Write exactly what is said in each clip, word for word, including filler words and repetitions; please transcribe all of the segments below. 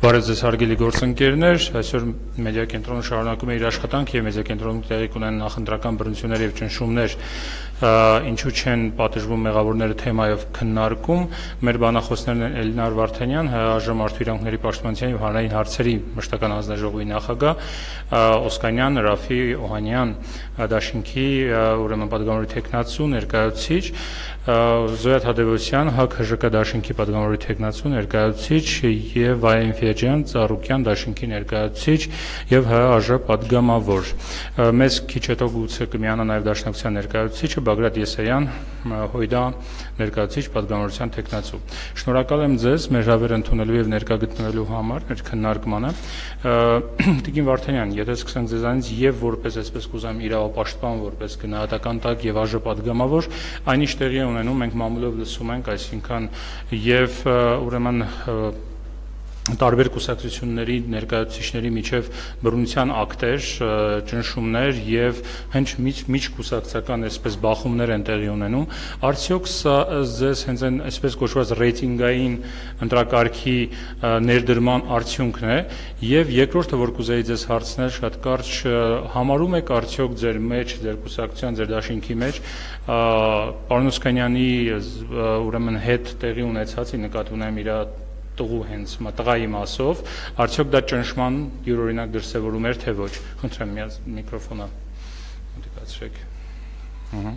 Բարև ձեզ հարգելի գործընկերներ, այսօր մեդիա կենտրոնը շարունակում է իր աշխատանքը եւ մեդիա կենտրոնում տեղի կունենան նախընտրական բռնություններ եւ ճնշումներ, ինչու չեն պատժվում մեղավորները թեմայով քննարկում։ Մեր բանախոսներն են Էլինար Վարդանյան, ՀԱԺ Մարդու իրավունքների պաշտպանության եւ հանրային հարցերի մշտական հանձնաժողովի նախագահ, Օսկանյան Ռաֆի Օհանյան, Դաշինքի ուրեմն պատգամավորի տեխնացու ներկայացուցիչ, Զոյա Թադևոսյան, ՀԱԿ-ՀԺԿ Դաշինքի պատգամավորի տեխնացու ներկայացուցիչ եւ Վայեն Ֆեջյան, Ծառուկյան Դաշինքի ներկայացուցիչ եւ ՀԱԺ պատգամավոր։ Մեզ քիչ հետո գուցե կմիանա նաեւ Դաշնակցության ներկայացուցիչը Բագրատ Եսայան, Հույդա ներկայացուցիչ պատգամավորության տեխնացու։ Շնորհակալ եմ ձեզ մեր հրավերը ընդունելու եւ ներկա գտնվելու համար մեր քննարկմանը։ Տիկին Վարդանյան, եթե սկսենք ձեզանից եւ որպես այսպես կուզեմ իրավապաշտպան, որպես գնահատական տակ եւ ԱԺ պատգամավոր, այնիշ տեղի է ունենում, մենք մամուլով լսում ենք, այսինքն եւ ուրեմն տարբեր կուսակցությունների ներկայացուցիչների միջև բռնության ակտեր, ճնշումներ եւ հենց միջկուսակցական այսպես բախումներ են տեղի ունենում։ Արդյոք սա ձեզ հենց այն այսպես կոչված ռեյտինգային ընտրակարգի ներդրման արդյունքն է։ Եվ երկրորդը, որ կուզեի ձեզ հարցնել շատ կարճ, համարում եք արդյոք ձեր մեջ, ձեր կուսակցության, ձեր դաշինքի մեջ պարոն Օսկանյանի ուրեմն հետ տեղի ունեցածի նկատի ունեմ իր տղու հենց տղայի մասով, արդյոք դա ճնշման յուրօրինակ դրսևորում էր, թե ոչ։ Խնդրեմ, միած միկրոֆոնը մոտիկացրեք։ Ահա։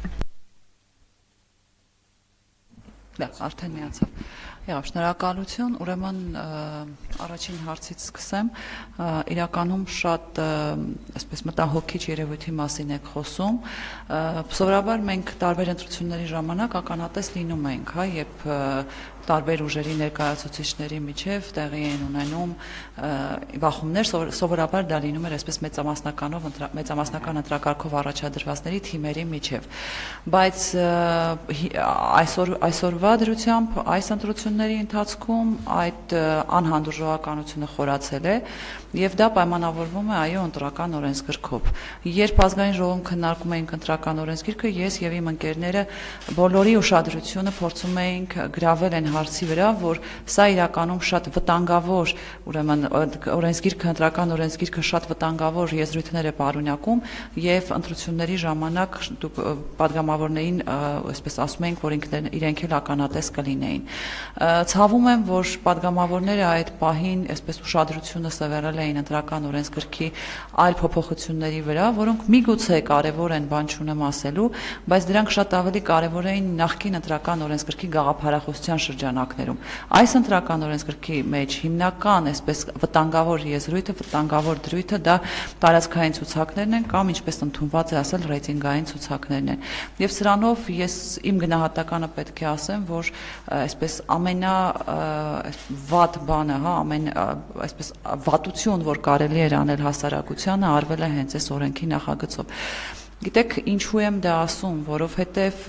Դա արդեն միացավ։ Եվ շնորհակալություն, ուրեմն առաջին հարցից սկսեմ, իրականում շատ այսպես մտահոգիչ երևույթի մասին եք խոսում։ Սովորաբար մենք տարբեր ընտրությունների ժամանակ ականատես լինում ենք, հա, երբ տարբեր ուժերի ներկայացուցիչների միջև տեղի են ունենում բախումներ, սովորաբար դա լինում էր այսպես մեծամասնականով մեծամասնական ընտրակարգով առաջադրվածների թիմերի միջև։ Բայց այսօր այսօրվա դրությամբ այս ընտրությունների ընթացքում այդ անհանդուրժողականությունը խորացել է եւ դա պայմանավորվում է այո ընտրական օրենսգրքով։ Երբ ազգային ժողովում քննարկում էինք ընտրական օրենսգիրքը, ես եւ իմ ընկերները բոլորի ուշադրությունը փորձում էինք գրավել այն հարցի վրա, որ սա իրականում շատ վտանգավոր, ուրեմն օրենսգիրքը, ընտրական օրենսգիրքը շատ վտանգավոր եզրույթներ է պարունակում եւ ընտրությունների ժամանակ դուք պատգամավորներին այսպես ասում ենք, որ ինքներն իրենք էլ ականատես կլինեին։ Ցավում եմ, որ պատգամավորները այդ պահին այսպես ուշադրությունը սևեռել էին ընտրական օրենսգրքի այլ փոփոխությունների վրա, որոնք միգուցե կարևոր են, բան չունեմ ասելու, բայց դրանք շատ ավելի կարևոր էին նախկին ընտրական օրենսգրքի գաղափարախոսության շրջանակներում։ Այս ընտրական օրենսգրքի մեջ հիմնական այսպես վտանգավոր եզրույթը, վտանգավոր դրույթը դա տարածքային ցուցակներն են կամ ինչպես ընդունված է ասել ռեյտինգային ցուցակներն են։ Եվ սրանով ես իմ գնահատականը պետք է ասեմ, որ այսպես ամենա վատ բանը, հա, ամեն այսպես վատություն, որ կարելի էր անել հասարակությանը, արվել է հենց այս օրենքի նախագծով։ Գիտեք, ինչու եմ դա ասում, որովհետև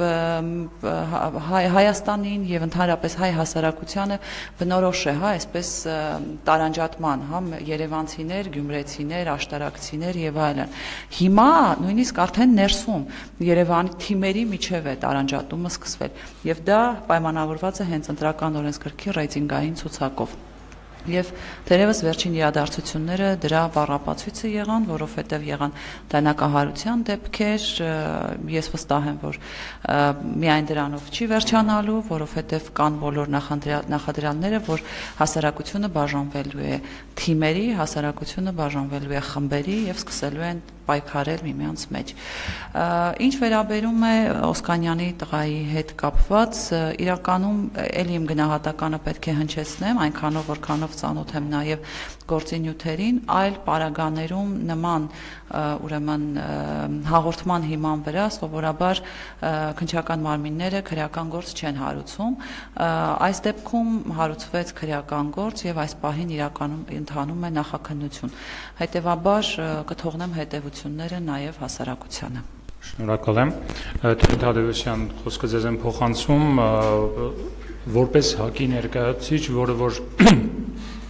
Հայաստանին եւ ընդհանրապես հայ հասարակությանը բնորոշ է, հա, այսպես տարանջատման, հա, երևանցիներ, գյումրեցիներ, աշտարակցիներ եւ այլն։ Հիմա նույնիսկ արդեն ներսում Երևանի թիմերի միջև է տարանջատումը սկսվել եւ դա պայմանավորված է հենց ընտրական օրենսգրքի ռեյտինգային ցուցակով։ Եվ թերևս վերջին իրադարձությունները դրա վառապացույցը եղան, որովհետև եղան դանակահարության դեպքեր, ես վստահ եմ, որ միայն դրանով չի վերջանալու, որովհետև կան բոլոր նախադրյալները, որ հասարակությունը բաժանվելու է թիմերի, հասարակությունը բաժանվելու է խմբերի եւ սկսելու են պայքարել միմյանց մեջ։ Ինչ վերաբերում է Օսկանյանի տղայի հետ կապված, իրականում ելի իմ գնահատականը պետք է հնչեցնեմ, այնքանով որքանով ծանոթ եմ նաև գործի նյութերին, այլ պարագաներում նման ուրեմն հաղորդման հիման վրա սովորաբար քննչական մարմինները քրեական գործ չեն հարուցում։ Այս դեպքում հարուցվեց քրեական գործ եւ այս պահին իրականում ընթանում է նախաքննություն։ Հետևաբար կթողնեմ հետևությունները նաև հասարակությանը։ Շնորհակալ եմ։ Տիկին Թադևոսյան, խոսքը ձեզ եմ փոխանցում որպես ՀԱԿ-ի ներկայացուցիչ, որը որ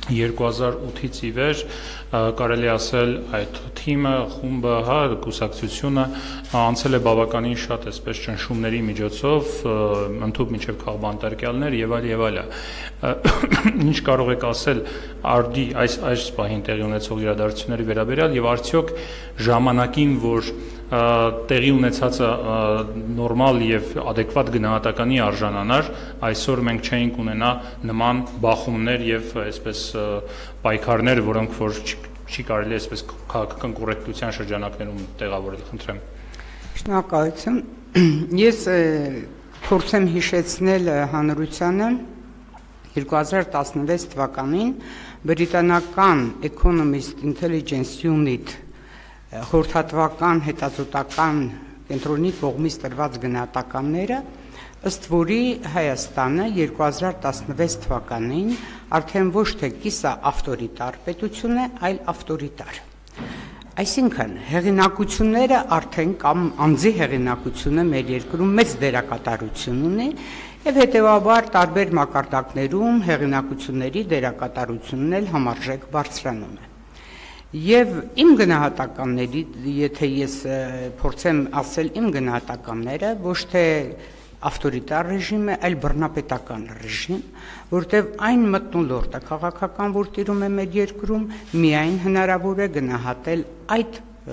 երկու հազար ութից ի վեր կարելի ասել այդ թիմը, խումբը, հա, կուսակցությունը անցել է բավականին շատ այսպես ճնշումների միջոցով, ընդհանուր մինչև քաղբանտարկյալներ եւ այլ եւ այլը։ Ինչ կարող եք ասել արդի այս այս պահին տեղի ունեցող իրադարձությունների վերաբերյալ եւ արդյոք ժամանակին, որ տեղի ունեցածը նորմալ եւ adekvat գնահատականի արժանանար, այսօր մենք չէինք ունենա նման բախումներ եւ այսպես պայքարներ, որոնք որ չի կարելի այսպես քաղաքական կոռեկտության շրջանակներում տեղավորել, խնդրեմ։ Շնորհակալություն։ Ես փորձեմ հիշեցնել հանրությանը երկու հազար տասնվեց թվականին բրիտանական Economist Intelligence Unit խորհրդատվական հետազոտական կենտրոնի կողմից տրված գնահատականները, ըստ որի Հայաստանը երկու հազար տասնվեց թվականին արդեն ոչ թե կիսա ավտորիտար պետություն է, այլ ավտորիտար։ Այսինքն հեղինակությունները արդեն կամ անձի հեղինակությունը մեր երկրում մեծ դերակատարություն ունի եւ հետեւաբար տարբեր մակարդակներում հեղինակությունների դերակատարությունն էլ համարժեք բարձրանում է։ Եվ իմ գնահատականների, եթե ես փորձեմ ասել իմ գնահատականները, ոչ թե ավտորիտար ռեժիմ է, այլ բռնապետական ռեժիմ, որտեղ այն մթնոլորտը քաղաքական, որ տիրում է մեր երկրում, միայն հնարավոր է գնահատել այդ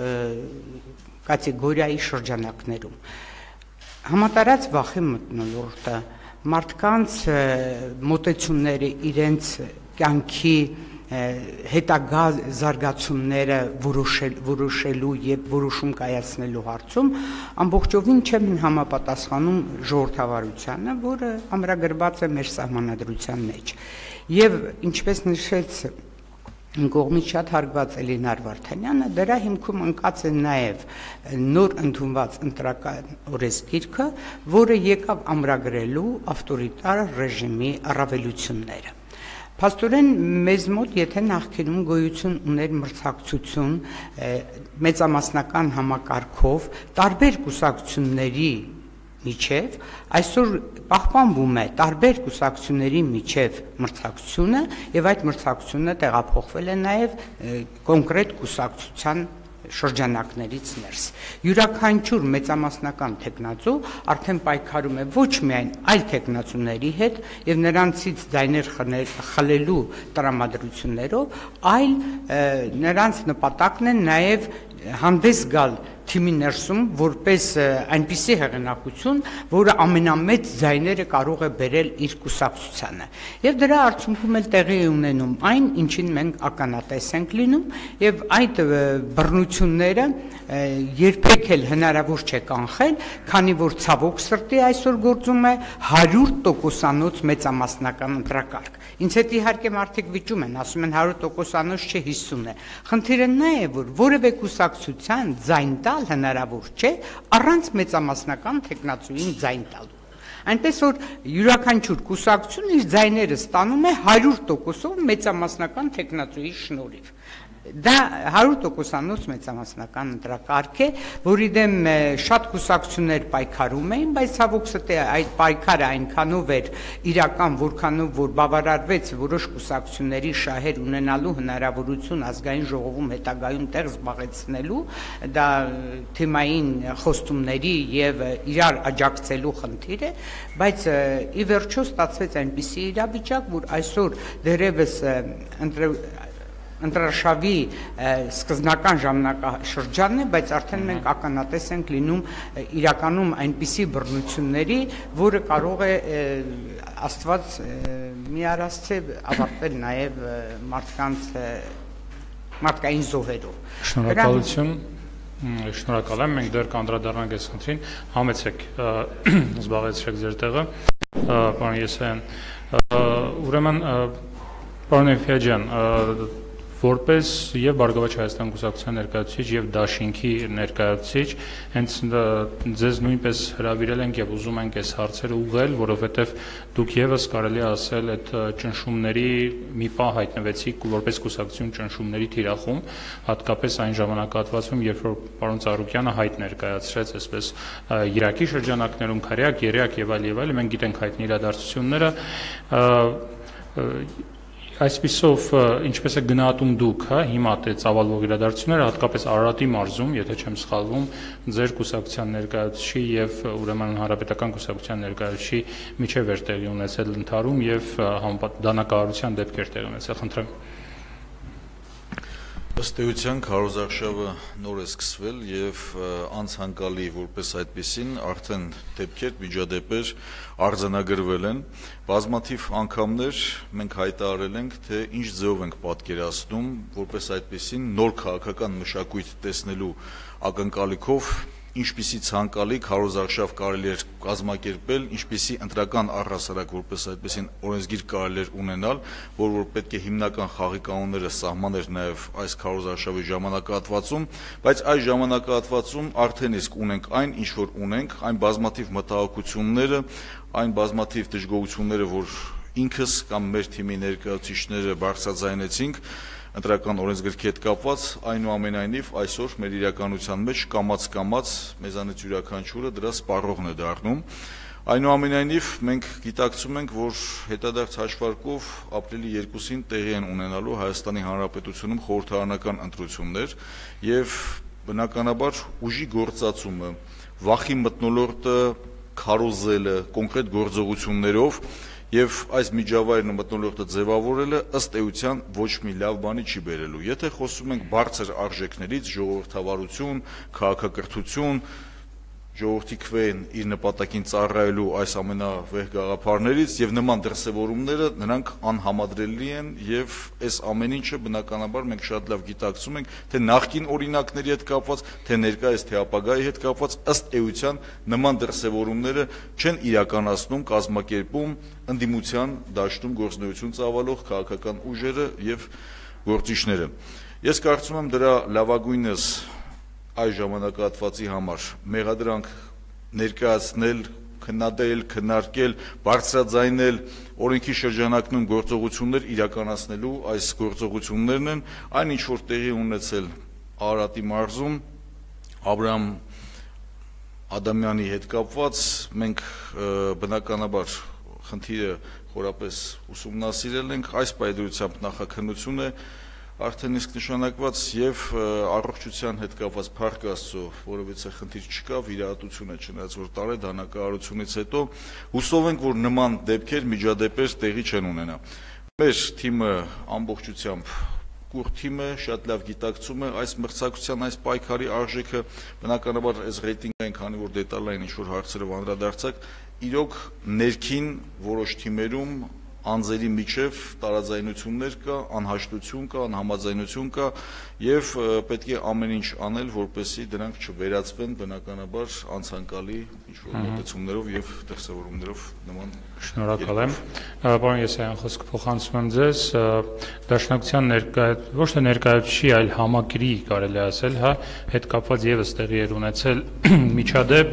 կատեգորիայի շրջանակներում։ Համատարած վախի մթնոլորտը, մարդկանց մոտեցումները իրենց կյանքի հետագա զարգացումները որոշելու եւ որոշում կայացնելու հարցում ամբողջովին չեմ համապատասխանում ժողովրդավարությանը, որը ամրագրված է մեր սահմանադրության մեջ։ Եվ ինչպես նշեց կողմից շատ հարգված Էլինար Վարդանյանը, դրա հիմքում ընկած է նաև նոր ընդունված ընտրական օրենսգիրքը, որը եկավ ամրագրելու ավտորիտար ռեժիմի առավելությունները։ Փաստորեն մեզ մոտ, եթե նախկինում գոյություն ուներ մրցակցություն մեծամասնական համակարգով տարբեր կուսակցությունների միջև, այսօր պահպանվում է տարբեր կուսակցությունների միջև մրցակցությունը եւ այդ մրցակցությունը տեղափոխվել է նաեւ կոնկրետ կուսակցության շրջանակներից ներս։ Յուրաքանչյուր մեծամասնական տեխնացու արդեն պայքարում է ոչ միայն այլ տեխնացուների հետ եւ նրանցից ձայներ խլելու տրամադրություններով, այլ նրանց նպատակն է նաեւ հանդես գալ թիմի ներսում որպես այնպիսի հեղինակություն, որը ամենամեծ ձայները կարող է բերել իր կուսակցությանը։ Եվ դրա արդյունքում էլ տեղի է ունենում այն, ինչին մենք ականատես ենք լինում, եւ այդ բռնությունները երբեք էլ հնարավոր չէ կանխել, քանի որ ցավոք սրտի այսօր գործում է հարյուր տոկոսանոց մեծամասնական ընտրակարգ։ Ինձ հետ իհարկե մարդիկ վիճում են, ասում են հարյուր տոկոսանոց չէ հիսուն է։ Խնդիրը նա է, որ որևէ կուսակցության ձայն տալ հնարավոր չէ առանց մեծամասնական տեխնացուին ձայն տալու։ Այնպես որ յուրաքանչյուր կուսակցություն իր ձայները ստանում է հարյուր տոկոսով մեծամասնական տեխնացուի շնորհիվ։ Դա հարյուր տոկոսանոց մեծամասնական ընտրակարգ է, որի դեմ շատ կուսակցություններ պայքարում էին, բայց ցավոք սրտի այդ պայքարը այնքանով էր իրական, որքանով որ բավարարվեց որոշ կուսակցությունների շահեր ունենալու հնարավորություն ազգային ժողովում հետագայում տեղ զբաղեցնելու, դա թեմային խոստումների եւ իրար աջակցելու խնդիր է, բայց ի վերջո ստացվեց այնպիսի իրավիճակ, որ այսօր դերևս ընտրաշավի սկզբնական ժամանակաշրջանն է, բայց արդեն մենք ականատես ենք լինում իրականում այնպիսի բռնությունների, որը կարող է Աստված մի առասցե ավարտվել նաև մարդկանց մարդկային զոհերով։ Շնորհակալություն։ Շնորհակալ եմ, մենք դեռ կանդրադառնանք այս խնդրին, համեցեք զբաղեցրեք ձեր տեղը, պարոն Եսայան։ Ուրեմն, պարոն Էֆիաջյան, որպես եւ Բարգավաճ Հայաստան կուսակցության ներկայացուցիչ եւ Դաշինքի ներկայացուցիչ, հենց ձեզ նույնպես հրավիրել ենք եւ ուզում ենք այս հարցերը ուղղել, որովհետեւ դուք եւս կարելի է ասել այդ ճնշումների մի պահ հայտնվեցիք որպես կուսակցություն ճնշումների թիրախում, հատկապես այն ժամանակահատվածում, երբ որ պարոն Ծառուկյանը հայտ ներկայացրեց այսպես Իրաքի շրջանակներում, Քարյակ, Երեակ եւ այլ եւ այլ, մենք գիտենք հայտնի իրադարձությունները, Այսպիսով ինչպես է գնահատում դուք, հա, հիմա դե ծավալվող իրադարձությունները, հատկապես Արարատի մարզում, եթե չեմ սխալվում, ձեր կուսակցության ներկայացուցիչի եւ ուրեմն հանրապետական կուսակցության ներկայացուցիչի միջև էր տեղի ունեցել ընդհարում եւ դանակահարության դեպքեր տեղի ունեցել, խնդրեմ։ Ըստ էության քարոզարշավը նոր է սկսվել եւ անցանկալի որպես այդպեսին արդեն դեպքեր միջադեպեր արձանագրվել են բազմաթիվ անգամներ մենք հայտարարել ենք թե ինչ ձևով ենք պատկերացնում որպես այդպեսին նոր քաղաքական մշակույթ տեսնելու ակնկալիքով ինչպիսի ցանկալի քարոզարշավ կարելի էր կազմակերպել, ինչպիսի ընտրական առհասարակ որպես այդպեսին օրենսգիր կարելի էր ունենալ, որ որ պետք է հիմնական խաղի կանոնները սահմաներ նաև այս քարոզարշավի ժամանակահատվածում, բայց այս ժամանակահատվածում արդեն իսկ ունենք այն, ինչ որ ունենք, այն բազմաթիվ մտահոգությունները, այն բազմաթիվ դժգոհությունները, որ ինքս կամ մեր թիմի ներկայացուցիչները բարձրաձայնեցինք ընտրական օրենսգրքի հետ կապված, այնուամենայնիվ այսօր մեր իրականության մեջ կամաց-կամաց մեզանից յուրաքանչյուրը դրա սպառողն է դառնում։ Այնուամենայնիվ մենք գիտակցում ենք, որ հետադարձ հաշվարկով ապրիլի երկուսին տեղի են ունենալու Հայաստանի Հանրապետությունում խորհրդարանական ընտրություններ եւ բնականաբար ուժի գործածումը, վախի մթնոլորտը քարոզելը կոնկրետ գործողություններով Եվ այս միջավայրն ու մթնոլորտը ձևավորելը ըստ էության ոչ մի լավ բանի չի բերելու։ Եթե խոսում ենք բարձր արժեքներից, ժողովրդավարություն, քաղաքակրթություն, ժողովրդի քվեն իր նպատակին ծառայելու այս ամենավեհ գաղափարներից եւ նման դրսեւորումները նրանք անհամադրելի են եւ այս ամեն ինչը բնականաբար մենք շատ լավ գիտակցում ենք թե նախկին օրինակների հետ կապված, թե ներկայիս թե ապագայի հետ կապված ըստ էության նման դրսեւորումները չեն իրականացնում, կազմակերպում ընդդիմության դաշտում գործունեություն ծավալող քաղաքական ուժերը եւ գործիչները։ Ես կարծում եմ դրա լավագույնս այս ժամանակահատվածի համար մեղադրանք ներկայացնել, քննադատել, քննարկել, բարձրաձայնել օրենքի շրջանակներում գործողություններ իրականացնելու այս գործողություններն են, այն ինչ որ տեղի ունեցել Արարատի մարզում Աբրահամ Ադամյանի հետ կապված, մենք բնականաբար խնդիրը խորապես ուսումնասիրել ենք, այս պայմանությամբ նախաքննություն է արդեն իսկ նշանակված եւ առողջության հետ կապված փառք Աստծո, որովհետեւ խնդիր չկա, վիրահատություն է, չնայած որ տարե դանակահարությունից հետո հուսով ենք, որ նման դեպքեր, միջադեպեր տեղի չեն ունենա։ Մեր թիմը ամբողջությամբ կուր թիմը շատ լավ գիտակցում է այս մրցակցության, այս պայքարի արժեքը, բնականաբար այս ռեյտինգային, քանի որ դետալային ինչ-որ հարցերով անդրադարձակ, իրոք ներքին որոշ թիմերում անձերի միջև տարաձայնություններ կա, անհաշտություն կա, անհամաձայնություն կա եւ պետք է ամեն ինչ անել, որպեսզի դրանք չվերածվեն բնականաբար անցանկալի ինչ-որ մոտեցումներով եւ դրսեւորումներով նման։ Շնորհակալ եմ։ Պարոն Եսայան, խոսքը փոխանցում եմ ձեզ, Դաշնակցության ներկայ ոչ թե ներկայացուցիչի, այլ համակիրի կարելի ասել, հա, հետ կապված եւս տեղի էր ունեցել միջադեպ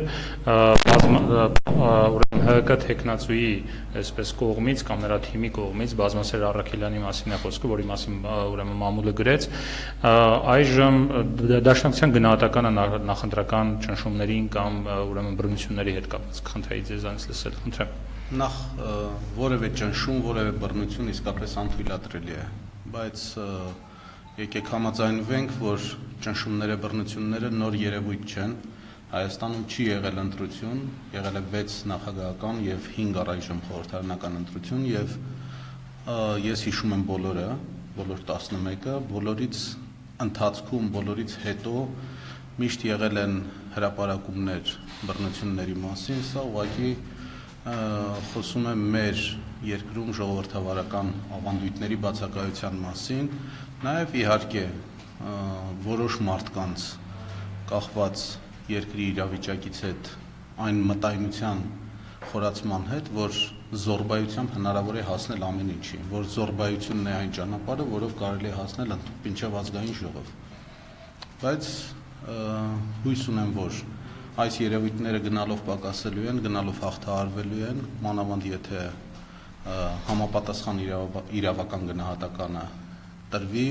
ուրեմն ՀԿ տեխնացուի այսպես կողմից կամ նրա թիմի կողմից Բազմասեր Առաքելյանի մասին է խոսքը, որի մասին ուրեմն մամուլը գրեց, այժմ Դաշնակցության գնահատականը նախընտրական ճնշումներին կամ ուրեմն բռնությունների հետ կապված խնդրեի ձեզանից լսել, խնդրեմ։ Նախ որևէ ճնշում, որևէ բռնություն իսկապես անթույլատրելի է, բայց եկեք համաձայնվենք, որ ճնշումները, բռնությունները նոր երևույթ չեն։ Հայաստանում չի եղել ընտրություն, եղել է վեց նախագահական եւ հինգ առայժմ խորհրդարանական ընտրություն եւ ես հիշում եմ բոլորը, բոլոր տասնմեկը, բոլորից ընթացքում, բոլորից հետո միշտ եղել են հրապարակումներ բռնությունների մասին, սա ուղղակի խոսում է մեր երկրում ժողովրդավարական ավանդույթների բացակայության մասին, նաեւ իհարկե որոշ մարդկանց կախված երկրի իրավիճակից հետ այն մտայնության խորացման հետ, որ զորբայությամբ հնարավոր է հասնել ամեն ինչի, որ զորբայությունն է այն ճանապարհը, որով կարելի է հասնել մինչև ազգային ժողով։ Բայց հույս ունեմ, որ այս երևույթները գնալով պակասելու են, գնալով հաղթահարվելու են, մանավանդ եթե համապատասխան իրավական գնահատականը տրվի,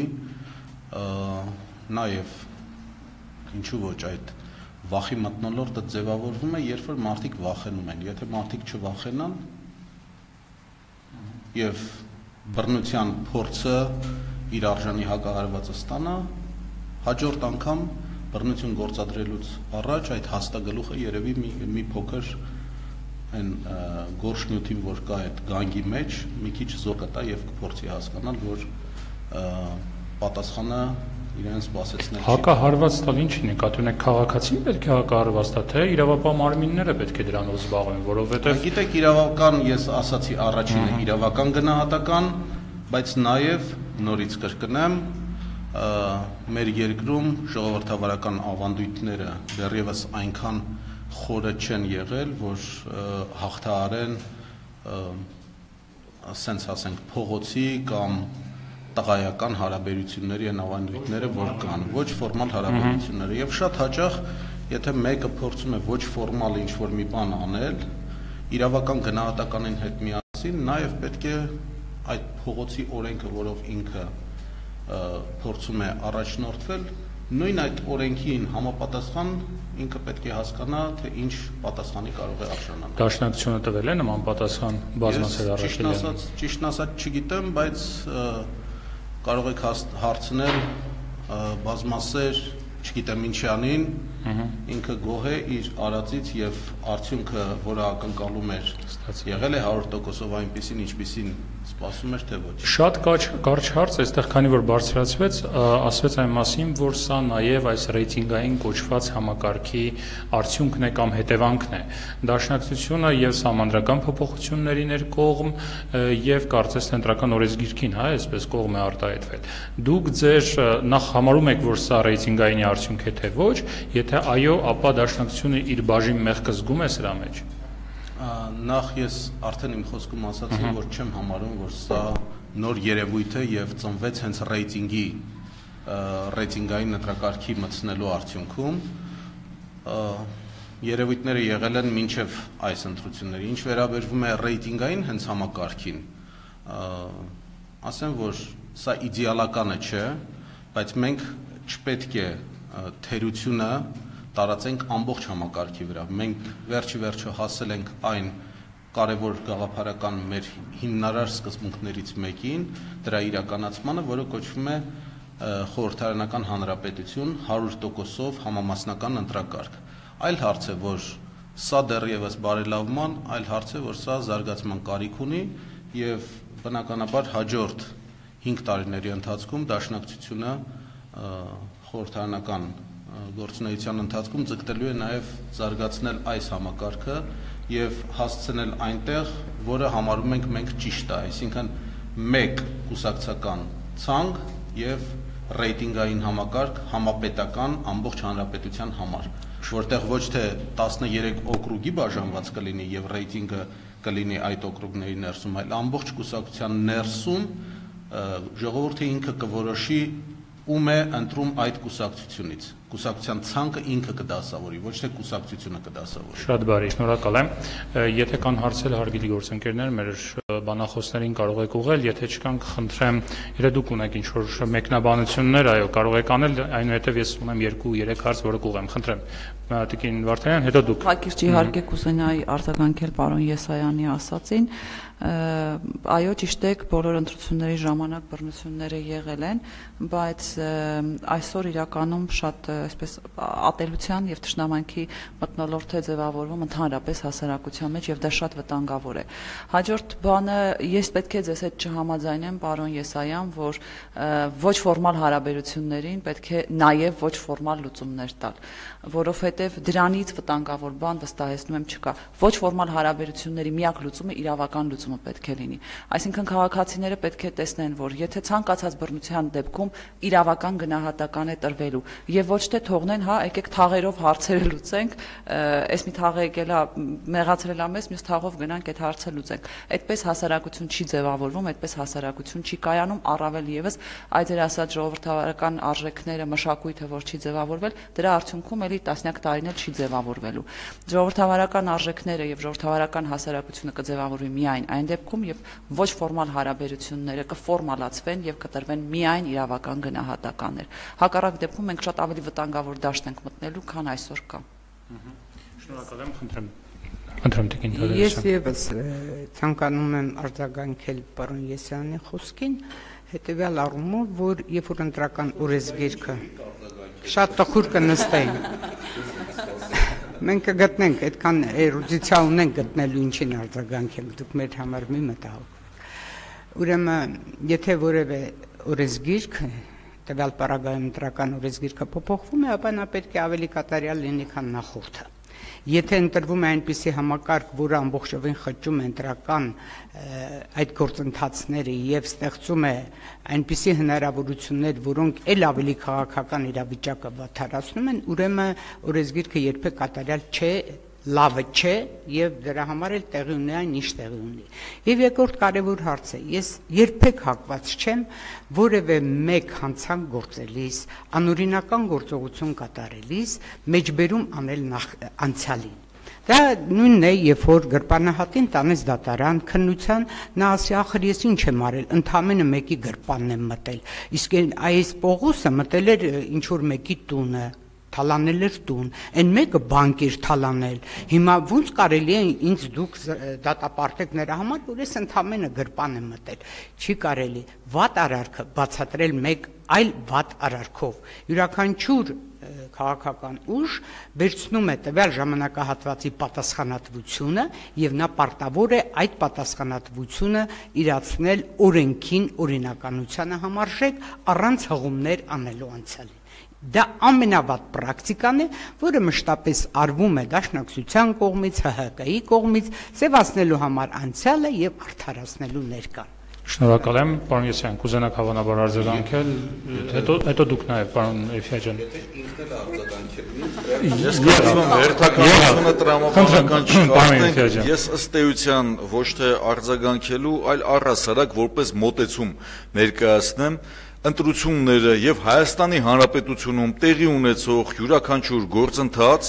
նաև ինչու ոչ այդ վախի մթնոլորտը ձևավորվում է, երբ որ մարդիկ վախենում են, եթե մարդիկ չվախենան եւ բռնության փորձը իր արժանի հակահարվածը ստանա, հաջորդ անգամ բռնություն գործադրելուց առաջ այդ հաստագլուխը երևի մի, մի փոքր այն գորշնյութին, որ կա այդ գանգի մեջ, մի քիչ զոր կտա եւ կփորձի հասկանալ, որ պատասխանը իրեն սպասեցնել չի։ Հակահարված տալ ինչին է, կատունեք քաղաքացին պետք է հակահարված տա, թե իրավապահ մարմինները պետք է դրանով զբաղվեն, որովհետեւ գիտեք, իրավական, ես ասացի առաջինը իրավական գնահատական, բայց նաեւ նորից կրկնեմ, մեր երկրում ժողովրդավարական ավանդույթները դեռևս այնքան խորը չեն եղել, որ հաղթահարեն ասենց ասենք փողոցի կամ տղայական հարաբերությունների են ավանդույթները, որ կան, ոչ ֆորմալ հարաբերությունները եւ շատ հաճախ, եթե մեկը փորձում է ոչ ֆորմալ ինչ-որ մի բան անել, իրավական գնահատականին հետ միասին նաեւ պետք է այդ փողոցի օրենքը, որով ինքը փորձում է առաջնորդվել, նույն այդ օրենքին համապատասխան ինքը պետք է հասկանա, թե ինչ պատասխանի կարող է արժանանալ։ Դաշնակցությունը տվել է նման պատասխան բազմասեր Արաքելյանը։ Ճիշտն ասած չգիտեմ, բայց կարող եք հարցնել բազմասեր, չգիտեմ ինչի անին, ինքը գոհ է իր արածից եւ արդյունքը, որը ակնկալում էր, եղել է հարյուր տոկոսով այնպեսին, ինչպեսին սպասում էր, թե ոչ։ Շատ կարճ հարց, այստեղ քանի որ բարձրացվեց, ասվեց այն մասին, որ սա նաև այս ռեյտինգային կոչված համակարգի արդյունքն է կամ հետևանքն է։ Դաշնակցությունը եւ սահմանադրական փոփոխություններին էր կողմ եւ կարծես թե ընտրական օրենսգիրքին, հա, այսպես կողմ է արտահայտվել։ Դուք ձեր նախ համարում եք, որ սա ռեյտինգային արդյունք է թե ոչ, եթե այո, ապա դաշնակցությունը իր բաժին մեղքը զգում է սրա մեջ։ Նախ ես արդեն իմ խոսքում ասացի, որ չեմ համարում, որ սա նոր երևույթ է եւ ծնվեց հենց ռեյտինգի ռեյտինգային ընտրակարգի մտցնելու արդյունքում։ Երևույթները եղել են մինչև այս ընտրությունները։ Ինչ վերաբերվում է ռեյտինգային հենց համակարգին, ասեմ, որ սա իդեալականը չէ, բայց մենք չպետք է թերությունը տարածենք ամբողջ համակարգի վրա։ Մենք վերջի վերջը հասել ենք այն կարևոր գաղափարական մեր հիմնարար սկզբունքներից մեկին, դրա իրականացմանը, որը կոչվում է խորհրդարանական հանրապետություն հարյուր տոկոսով համամասնական ընտրակարգ։ Այլ հարց է, որ սա դեռևս բարելավման, այլ հարց է, որ սա զարգացման կարիք ունի եւ բնականաբար հաջորդ հինգ տարիների ընթացքում դաշնակցությունը խորհրդարանական գործունեության ընթացքում ձգտելու է նաև զարգացնել այս համակարգը եւ հասցնել այնտեղ, որը համարում ենք մենք ճիշտ է, այսինքն մեկ կուսակցական ցանկ եւ ռեյտինգային համակարգ համապետական ամբողջ հանրապետության համար, որտեղ ոչ թե տասներեք օկրուգի բաժանված կլինի եւ ռեյտինգը կլինի այդ օկրուգների ներսում, այլ ամբողջ կուսակցության ներսում ժողովուրդը ինքը կորոշի ում է ընտրում այդ կուսակցությունից։ Կուսակցության ցանկը ինքը կդասավորի, ոչ թե կուսակցությունը կդասավորի։ Շատ բարի, շնորհակալ եմ։ Եթե կան հարցեր, հարգելի գործընկերներ, մեր բանախոսներին կարող եք ուղղել, եթե չկան, կխնդրեմ, եթե դուք ունեք ինչ-որ մեկնաբանություններ, այո, կարող եք անել, այնուհետև ես ունեմ երկու երեք հարց, որը կուղեմ, խնդրեմ։ Տիկին Վարդանյան, հետո դուք։ Հակիրճ իհարկե կուզենայի արձագանքել պարոն Եսայանի ասածին, այո, ճիշտ է, բոլոր ընտրությունների ժամանակ բռնությունները եղել են, բայց այսօր իրականում շատ այսպես ատելության եւ թշնամանքի մթնոլորտ է ձևավորվում ընդհանրապես հասարակության մեջ եւ դա շատ վտանգավոր է։ Հաջորդ բանը, ես պետք է ձեզ հետ չհամաձայնեմ, պարոն Եսայան, որ ոչ ֆորմալ հարաբերություններին պետք է նաեւ ոչ ֆորմալ լուծումներ տալ, որովհետեւ դրանից վտանգավոր բան վստահեցնում եմ չկա։ Ոչ ֆորմալ հարաբերությունների միակ լուծումը իրավական լուծումը պետք է լինի։ Այսինքն քաղաքացիները պետք է տեսնեն, որ եթե ցանկացած բռնության դեպքում իրավական գնահատական է տրվելու եւ ոչ թե թողնեն, հա, եկեք թաղերով հարցերը լուծենք, այս մի թաղը եկել է, մեղացրել է մեզ, մյուս թաղով գնանք այդ հարցը լուծենք։ Այդպես հասարակություն չի ձևավորվում, այդպես հասարակություն չի կայանում, առավել եւս այդ ձեր ասած ժողովրդավարական արժեքները, մշակույթը, որ չի ձևավորվել, դրա արդյունքում էլի տասնյակ տարին էլ չի ձևավորվելու։ Ժողովրդավարական արժեքները եւ ժողովրդավարական հասարակությունը կձևավորվի միայն այն դեպքում, եւ ոչ ֆորմալ հարաբերությունները կֆորմալացվեն եւ կտրվեն միայն իրավական գնահատականներ։ Հակառակ դեպքում մենք շատ ավելի վտանգավոր դաշտ ենք մտնելու, քան այսօր կա։ Շնորհակալ եմ, խնդրեմ։ Խնդրեմ Տիկին Ես Թադևոսյան։ եւս ցանկանում եմ արձագանքել պարոն Եսյանի խոսքին, հետեւյալ առումով, որ երբ որ ընտրական օրենսգիրքը շատ տխուր կնստեին, մենք կգտնենք, այդքան էրուդիցիա ունենք գտնելու ինչին արձագանքենք, դուք մեր համար մի մտահոգվեք։ Ուրեմն, եթե որևէ օրենսգիրք, տվյալ պարագայում ընտրական օրենսգիրքը փոփոխվում է, ապա նա պետք է ավելի կատարյալ լինի, քան նախորդը։ Եթե ընտրվում է այնպիսի համակարգ, որը ամբողջովին խճում է ընտրական այդ գործընթացները եւ ստեղծում է այնպիսի հնարավորություններ, որոնք ել ավելի քաղաքական իրավիճակը վատթարացնում են, ուրեմն օրենսգիրքը երբեք կատարյալ չէ, լավը չէ եւ դրա համար էլ տեղի ունի այն ինչ տեղի ունի։ Եվ երկրորդ կարևոր հարցը, ես երբեք հակված չեմ որևէ մեկ հանցանք գործելիս, անօրինական գործողություն կատարելիս մեջբերում անել նախ անցյալին։ Դա նույնն է, երբ որ գրպանահատին տանես դատարան, քննության նա ասի, ախր ես ինչ եմ արել, ընդամենը մեկի գրպանն եմ մտել, իսկ այս Պողոսը մտել էր ինչ որ մեկի տունը, թալանել էր տուն, այն մեկը բանկ էր թալանել, հիմա ոնց կարելի է ինձ դուք դատապարտեք նրա համար, որ ես ընդամենը գրպան եմ մտել, չի կարելի, վատ արարքը բացատրել մեկ այլ վատ արարքով, յուրաքանչյուր քաղաքական ուժ վերցնում է տվյալ ժամանակահատվածի պատասխանատվությունը եւ նա պարտավոր է այդ պատասխանատվությունը իրացնել օրենքին, օրինականությանը համարժեք առանց հղումներ անելու անցյալին։ Դա ամենավատ պրակտիկան է, որը մշտապես արվում է Դաշնակցության կողմից, Հ Հ Կ-ի կողմից, սևացնելու համար անցյալը եւ արդարացնելու ներկան։ Շնորհակալ եմ, պարոն Եսյան, կուզենաք հավանաբար արձագանքել, հետո հետո դուք նաեւ, պարոն Էֆիաջան։ Ես կարծում եմ հերթականությունը տրամաբանական չի, ես ըստ էության ոչ թե արձագանքելու, այլ առհասարակ որպես մոտեցում ներկայացնեմ ընտրությունները եւ Հայաստանի Հանրապետությունում տեղի ունեցող յուրաքանչյուր գործընթաց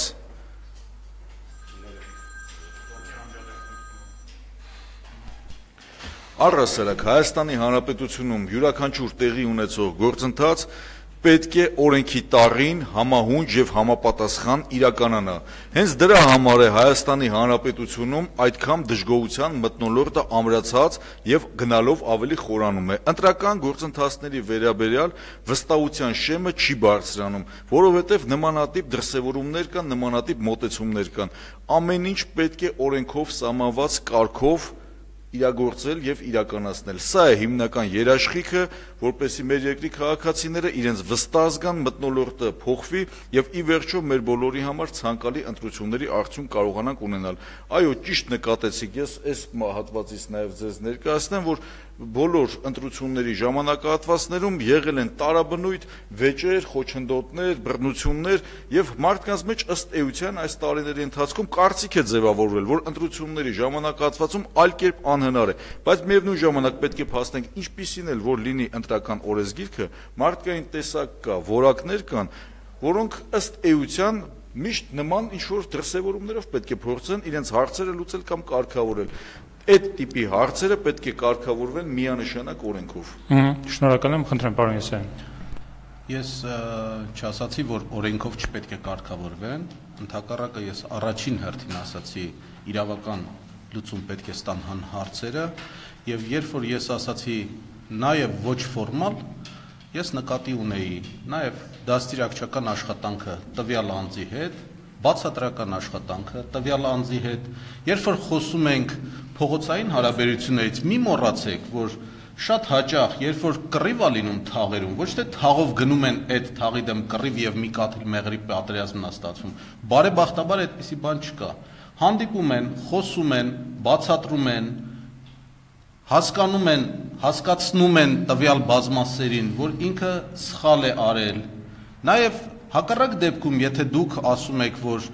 առհասարակ Հայաստանի Հանրապետությունում յուրաքանչյուր տեղի ունեցող գործընթաց պետք է օրենքի տառին համահունչ եւ համապատասխան իրականանա։ Հենց դրա համար է Հայաստանի Հանրապետությունում այդքան դժգոհության մթնոլորտը ամրացած եւ գնալով ավելի խորանում է։ Ընտրական գործընթացների վերաբերյալ վստահության շեմը չի բարձրանում, որովհետեւ նմանատիպ դրսևորումներ կան, նմանատիպ մոտեցումներ կան։ Ամեն ինչ պետք է օրենքով սահմանված կարգով իրագործել եւ իրականացնել։ Սա է հիմնական երաշխիքը, որպեսզի մեր երկրի քաղաքացիները իրենց վստահ զգան, մթնոլորտը փոխվի եւ ի վերջո մեր բոլորի համար ցանկալի ընտրությունների արդյունք կարողանանք ունենալ։ Այո, ճիշտ նկատեցիք, ես այս հատվածից նաեւ ձեզ ներկայացնեմ, որ բոլոր ընտրությունների ժամանակահատվածներում եղել են տարաբնույթ վեճեր, խոչընդոտներ, բռնություններ եւ մարդկանց մեջ ըստ էության այս տարիների ընթացքում կարծիք է ձևավորվել, որ ընտրությունների ժամանակահատվածում այլ կերպ անհնար է, բայց միևնույն ժամանակ պետք է փաստենք ինչպիսին էլ որ լինի ընտրական օրենսգիրքը, մարդկային տեսակ կա, որակներ կան, որոնք ըստ էության միշտ նման ինչ-որ դրսևորումներով պետք է փորձեն իրենց հարցերը լուծել կամ կարգավորել։ Այդ տիպի հարցերը պետք է կարգավորվեն միանշանակ օրենքով։ Շնորհակալ եմ, խնդրեմ, պարոն Եսյան։ Ես չասացի, որ օրենքով չպետք է կարգավորվեն, ընդհակառակը ես առաջին հերթին ասացի իրավական լուծում պետք է ստանան հարցերը, եւ երբ որ ես ասացի նաեւ ոչ ֆորմալ, ես նկատի ունեի նաեւ դաստիարակչական աշխատանքը տվյալ անձի հետ, բացատրական աշխատանքը տվյալ անձի հետ, երբ որ խոսում ենք փողոցային հարաբերություններից, մի մոռացեք, որ շատ հաճախ, երբ որ կռիվ է լինում թաղերում, ոչ թե թաղով գնում են այդ թաղի դեմ կռիվ եւ մի կաթիլ մեղրի պատերազմն է ստացվում, բարեբախտաբար այդպիսի բան չկա։ Հանդիպում են, խոսում են, բացատրում են, հասկանում են, հասկացնում են տվյալ բազմասերին, որ ինքը սխալ է արել։ Նաեւ հակառակ դեպքում, եթե դուք ասում եք, որ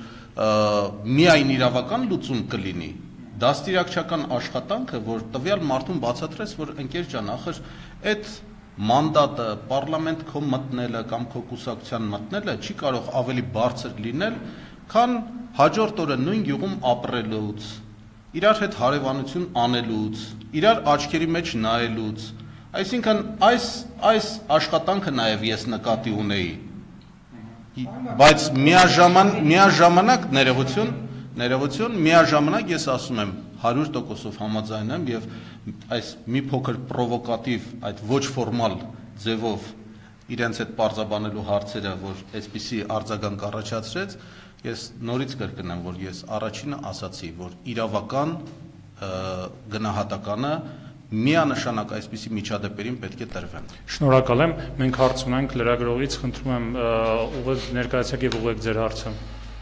միայն իրավական լուծում կլինի, դաստիարակչական աշխատանքը, որ տվյալ մարդուն բացատրեց, որ ընկեր ջան, ախր այդ մանդատը պարլամենտ քո մտնելը կամ քո կուսակցության մտնելը չի կարող ավելի բարձր լինել, քան հաջորդ օրը նույն գյուղում ապրելուց, իրար հետ հարևանություն անելուց, իրար աչքերի մեջ նայելուց։ Այսինքն այս այս աշխատանքը նաև ես նկատի ունեի, բայց միաժամանակ միաժամանակ ներողություն ներողություն, միաժամանակ ես ասում եմ հարյուր տոկոսով համաձայն եմ եւ այս մի փոքր պրովոկատիվ, այդ ոչ ֆորմալ ձևով իրենց հետ պարզաբանելու հարցերը, որ այսպիսի արձագանք առաջացրեց, ես նորից կրկնեմ, որ ես առաջինը ասացի, որ իրավական գնահատականը միանշանակ այսպիսի միջադեպերին պետք է տրվեն։ Շնորհակալ եմ, մենք հարց ունենք լրագրողից, խնդրում եմ ուղղակի ներկայացեք եւ ուղղեք ձեր հարցը։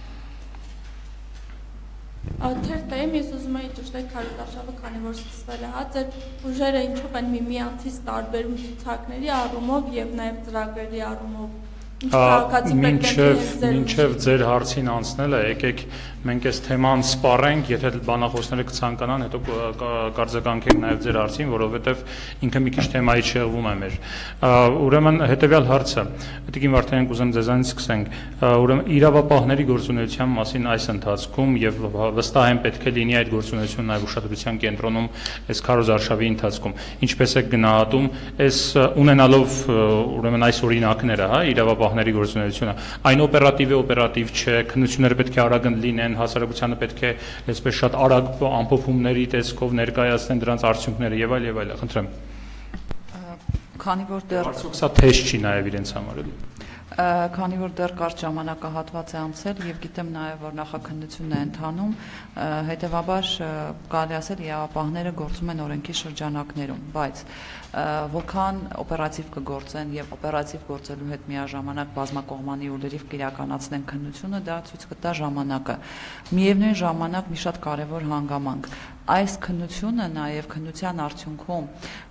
Թերթայում ես ուզում եի ճշտել Քարոզ Արշավը, քանի որ սկսվել է, հա, ձեր ուժերը ինչով են միմյանցից տարբերում ցուցակների առումով եւ նաեւ ծրագրերի առումով։ Մինչև մինչև ձեր հարցին անցնելը, եկեք մենք այս թեման սպառենք, եթե բանախոսները կցանկանան, հետո կարձագանքենք նաև ձեր հարցին, որովհետև ինքը մի քիչ թեմայից շեղվում է մեր։ Ուրեմն հետեւյալ հարցը, Տիկին Վարդանյան, կուզեմ ձեզանից սկսենք։ Ուրեմն իրավապահների գործունեության մասին այս ընթացքում եւ վստահ եմ պետք է լինի այդ գործունեությունը նաև ուշադրության կենտրոնում այս Քարոզ Արշավի ընթացքում։ Ինչպես է գնահատում այս ունենալով ուրեմն այս օրինակները, հա, իրավապահների գործունեությունը, այն օպերատիվ է, օպերատիվ չէ, քննությունները պետք է արագ լինեն, հասարակությանը պետք է այսպես շատ արագ ամփոփումների տեսքով ներկայացնեն դրանց արդյունքները եւ այլ եւ այլ, խնդրեմ։ Քանի որ դեռ սա թեստ չի նաեւ իրենց համար էլի։ Քանի որ դեռ կարճ ժամանակահատված է անցել եւ գիտեմ նաեւ որ նախաքննությունն է ընթանում, հետեւաբար կարելի ասել իրավապահները գործում են օրենքի շրջանակներում, բայց որքան օպերատիվ կգործեն եւ օպերատիվ գործելու հետ միաժամանակ բազմակողմանի ու լրիվ կիրականացնեն քննությունը, դա ցույց կտա ժամանակը։ Միևնույն ժամանակ մի շատ կարեւոր հանգամանք, այս քննությունը նաեւ քննության արդյունքում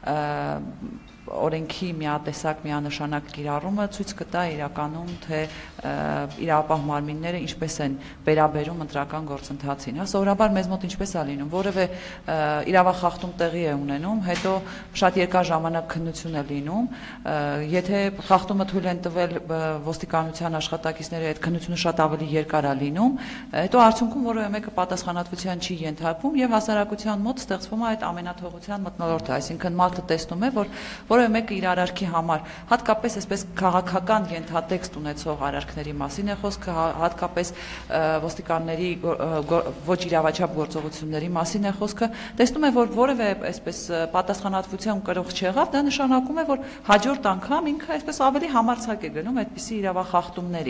օրենքի միատեսակ միանշանակ կիրառումը ցույց կտա իրականում թե իրավապահ մարմինները ինչպես են վերաբերում ընտրական գործընթացին։ Հա սովորաբար մեզ մոտ ինչպես է լինում, որևէ իրավախախտում տեղի է ունենում, հետո շատ երկար ժամանակ քննություն է լինում, եթե խախտումը թույլ են տվել ոստիկանության աշխատակիցների, այդ քննությունը շատ ավելի երկար է լինում, հետո արդյունքում որևէ մեկը պատասխանատվության չի ենթարկվում եւ հասարակության մոտ ստեղծվում է այդ ամենաթողության մթնոլորտը, այսինքն մարդը տեսնում է, որ որևէ մեկը իր արարքի համար, հատկապես այսպես քաղաքական ենթատեքստ ունեցող արարքների մասին է խոսքը, հատկապես ոստիկանների ոչ իրավաչափ գործողությունների մասին է խոսքը, տեսնում է, որ որևէ այսպես պատասխանատվության կրող չեղավ, դա նշանակում է, որ հաջորդ անգամ ինքը այսպես ավելի համարձակ է գնում այդպիսի իրավախախտումների։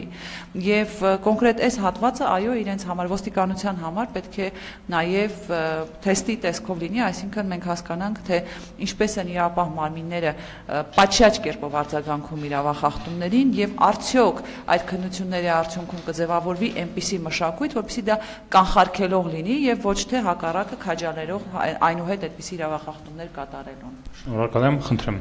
Եվ կոնկրետ այս հատվածը, այո, իրենց համար ոստիկանության համար պետք է նաև թեստի տեսքով լինի, այսինքն մենք հասկանանք, թե ինչպես են իրավապահ մարմինները պատշաճ կերպով արձագանքում իրավախախտումներին եւ արդյոք այդ քննությունների արդյունքում կձևավորվի այնպիսի մշակույթ, որպեսզի դա կանխարգելող լինի եւ ոչ թե հակառակը քաջալերող այնուհետ այդպիսի իրավախախտումներ կատարելուն։ Շնորհակալ եմ, խնդրեմ։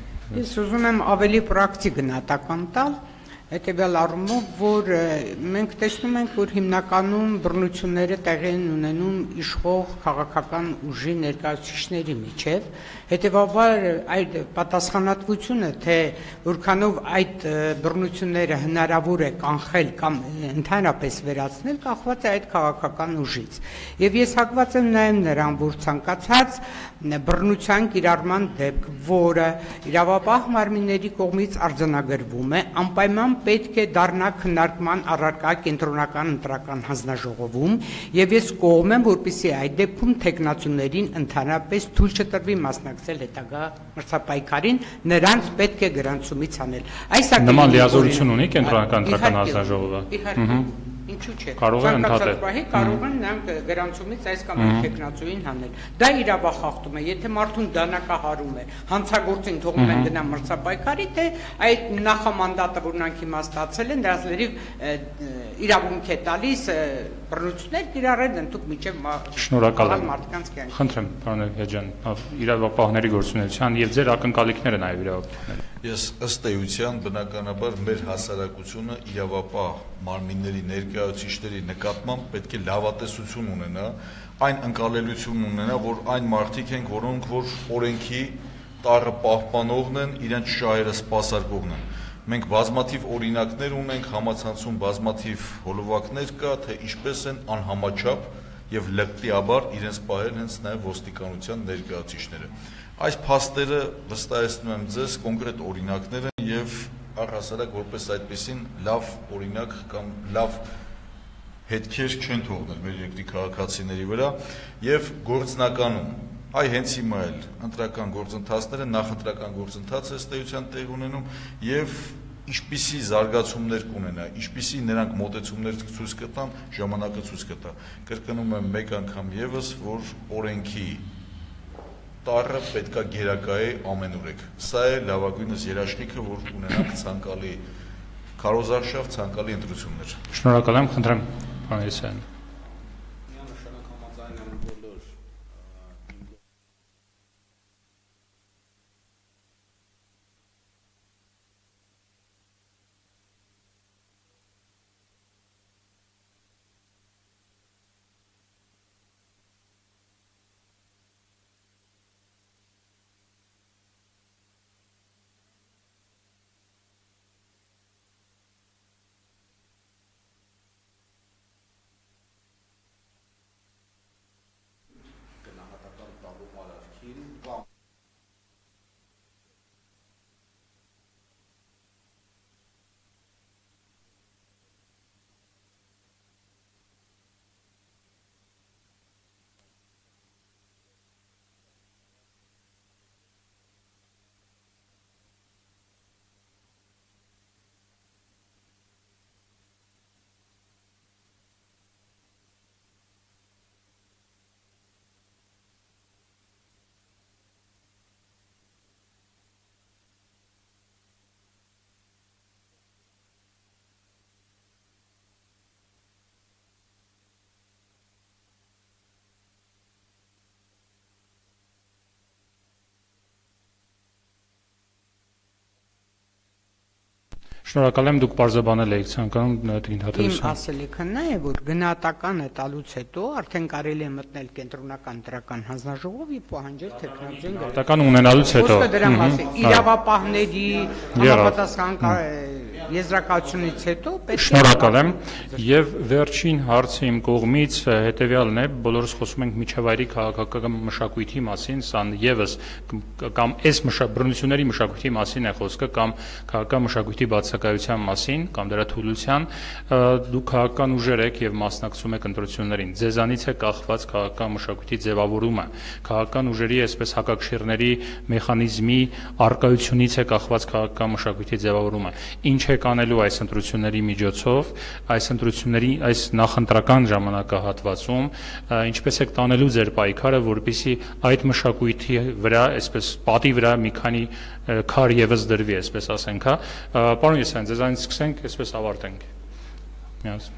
Ես ուզում եմ ավելի պրակտիկ գնահատական տալ, հետեւյալ առումով, որ մենք տեսնում ենք, որ հիմնականում բռնությունները տեղի են ունենում իշխող քաղաքական ուժի ներկայացուցիչների միջև, հետեւաբար այդ պատասխանատվությունը, թե որքանով այդ բռնությունները հնարավոր է կանխել կամ ընդհանրապես վերացնել, կախված է այդ քաղաքական ուժից։ Եվ ես հակված եմ նաև նրան, որ ցանկացած բռնության կիրառման դեպք, որը իրավապահ մարմինների կողմից արձանագրվում է, անպայման պետք է դառնա քննարկման առարկա կենտրոնական ընտրական հանձնաժողովում, եւ ես կողմ եմ, որպեսզի այդ դեպքում թեկնածուներին ընդհանրապես թույլ չտրվի մասնակցել հետագա մրցապայքարին, նրանց պետք է գրանցումից անել։ Այս նման լիազորություն ունի կենտրոնական ընտրական հանձնաժողովը։ Ինչու՞ չէ։ Կարող է ընդհատել։ Կարող են նրանք գրանցումից այս կամ այն տեխնացուին հանել։ Դա իրավախախտում է, եթե մարդուն դանակահարում է, հանցագործին թողում են գնա մրցապայքարի, թե այդ նախամանդատը, որ նրանք իմաստացել են, դրանց լրիվ իրավունք է տալիս բռնություններ կիրառել ընդհանուր միջև Շնորհակալ եմ մարդկանց կյանքի։ Խնդրեմ, պարոն Էլիաջյան, իրավապահների գործունեության եւ ձեր ակնկալիքները նաեւ իրավապահների։ Ես ըստ էության բնականաբար մեր հասարակությունը իրավապահ մարմինների ներկայացուցիչների նկատմամբ պետք է լավատեսություն ունենա, այն ընկալելություն ունենա, որ այն մարդիկ են, որոնք որ օրենքի տառը պահպանողն են, իրենց շահերը սպասարկողն են։ Մենք բազմաթիվ օրինակներ ունենք, համացանցում բազմաթիվ հոլովակներ կա, թե ինչպես են անհամաչափ եւ լկտիաբար իրենց պահել հենց նաեւ ոստիկանության ներկայացուցիչները։ Այս փաստերը վստահեցնում եմ ձեզ կոնկրետ օրինակներ են եւ առհասարակ որպես այդպեսին լավ օրինակ կամ լավ հետքեր չեն թողնել մեր երկրի քաղաքացիների վրա եւ գործնականում այ հենց հիմա էլ ընտրական գործընթացները նախընտրական գործընթաց է ստեյության տեղ ունենում եւ ինչպիսի զարգացումներ կունենա, ինչպիսի նրանք մոտեցումներ ցույց կտան, ժամանակը ցույց կտա։ Կրկնում եմ մեկ անգամ եւս, որ օրենքի տառը պետքա գերակայ ամենուրեք։ Սա է լավագույնս երաշխիքը, որ ունենանք ցանկալի քարոզարշավ, ցանկալի ընտրություններ։ Շնորհակալ եմ, խնդրեմ, պարոն Եսայան։ Շնորհակալ եմ, դուք բարձրաբանել եք ցանկանում Իմ Հատելոսյան։ ասելիքը նա է, որ գնահատականը տալուց հետո արդեն կարելի է մտնել կենտրոնական դրական հանձնաժողով եւ պահանջել թեկնածին գրել։ Հատական ունենալուց հետո։ Խոսքը դրա մասին, իրավապահների Եղավ։ համապատասխան եզրակացությունից հետո պետք է Շնորհակալ եմ եւ վերջին հարցը իմ կողմից հետեւյալն է, բոլորս խոսում ենք միջավայրի քաղաքական մշակույթի մասին, սա եւս կամ այս բռնությունների մշակույթի մասին է խոսքը կամ քաղաքական մշակույթի բացակայության մասին կամ դրա թուլության, դուք քաղաքական ուժեր եք եւ մասնակցում եք ընտրություններին, ձեզանից է կախված քաղաքական մշակույթի ձևավորումը, քաղաքական ուժերի այսպես հակակշիռների մեխանիզմի արկայությունից է կախված քաղաքական մշակույթի ձևավորումը, ինչ է կանելու այս ընտրությունների միջոցով, այս ընտրությունների այս նախընտրական ժամանակահատվածում, ինչպես եք տանելու ձեր պայքարը, որպեսզի այդ մշակույթի վրա, այսպես պատի վրա մի քանի քար եւս դրվի, այսպես ասենք, հա։ Պարոն Եսայան, ձեզանից սկսենք, այսպես ավարտենք։ Միասին։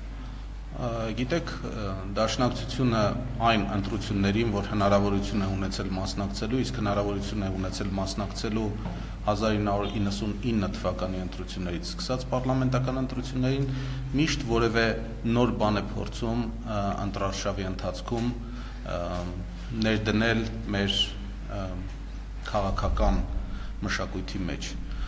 Գիտեք, դաշնակցությունը այն ընտրություններին, որ հնարավորություն է ունեցել մասնակցելու, իսկ հնարավորություն է ունեցել մասնակցելու հազար ինը հարյուր իննսունինը թվականի ընտրություններից սկսած պարլամենտական ընտրություններին միշտ որևէ նոր բան է փորձում ընտրարշավի ընթացքում ներդնել մեր քաղաքական մշակույթի մեջ։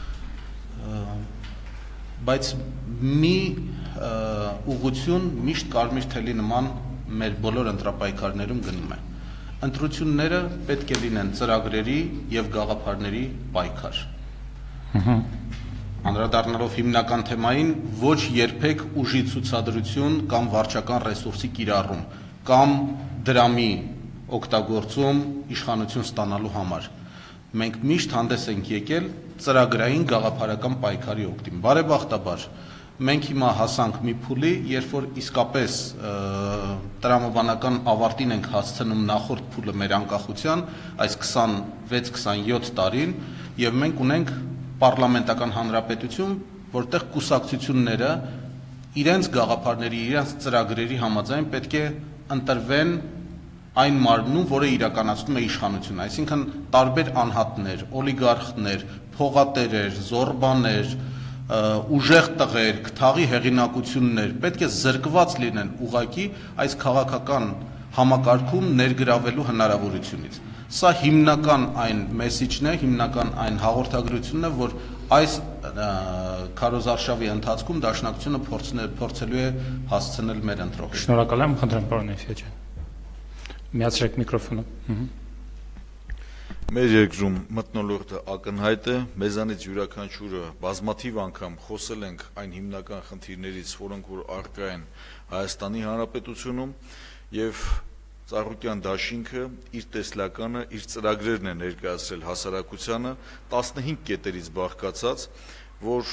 Բայց մի ուղղություն միշտ կարմիր թելի նման մեր բոլոր ընտրապայքարներում գնում է։ Ընտրությունները պետք է լինեն ծրագրերի եւ գաղափարների պայքար։ Անդրադառնալով հիմնական թեմային, ոչ երբեք ուժի ցուցադրություն կամ վարչական ռեսուրսի կիրառում կամ դրամի օգտագործում իշխանություն ստանալու համար։ Մենք միշտ հանդես ենք եկել ծրագրային գաղափարական պայքարի օգտին։ Բարեբախտաբար մենք հիմա հասանք մի փուլի, երբ որ իսկապես տրամաբանական ավարտին ենք հասցնում նախորդ փուլը մեր անկախության, այս քսանվեց քսանյոթ տարին, եւ մենք ունենք պարլամենտական հանրապետություն, որտեղ կուսակցությունները իրենց գաղափարների, իրենց ծրագրերի համաձայն պետք է ընտրվեն այն մարմնում, որը իրականացնում է իշխանությունը, այսինքն տարբեր անհատներ, օլիգարխներ, փողատերեր, զորբաներ, ուժեղ տղեր, քթաղի հեղինակություններ պետք է զրկված լինեն ուղղակի այս քաղաքական համակարգում ներգրավելու հնարավորությունից։ Սա հիմնական այն մեսիջն է, հիմնական այն հաղորդագրությունն է, որ այս քարոզարշավի ընթացքում դաշնակցությունը փորձելու է հասցնել մեր ընտրողներին։ Շնորհակալ եմ, խնդրեմ պարոն Էֆիա ջան։ Միացրեք միկրոֆոնը։ Մեր երկրում մթնոլորտը ակնհայտ է, մեզանից յուրաքանչյուրը բազմաթիվ անգամ խոսել ենք այն հիմնական խնդիրներից, որոնք որ առկա են Հայաստանի Հանրապետությունում, եւ Ծառուկյան դաշինքը իր տեսլականը, իր ծրագրերն է ներկայացրել հասարակությանը տասնհինգ կետերից բաղկացած, որ